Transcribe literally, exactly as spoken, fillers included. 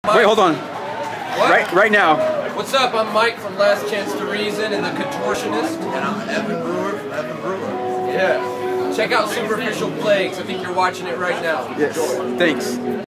Mike. Wait, hold on. What? Right, right now. What's up? I'm Mike from Last Chance to Reason and the Contortionist. And I'm Evan Brewer from Evan Brewer. Yeah. Check out Superficial Plagues. I think you're watching it right now. Yes. Thanks.